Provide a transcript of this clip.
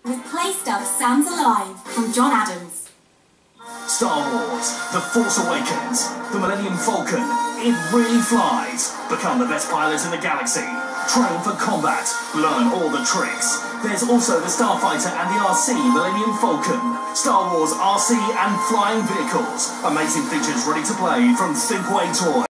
With play stuff sounds alive from John Adams. Star Wars, The Force Awakens, the Millennium Falcon, it really flies. Become the best pilot in the galaxy. Train for combat, learn all the tricks. There's also the Starfighter and the RC Millennium Falcon. Star Wars RC and flying vehicles. Amazing features ready to play from Thinkway Toys.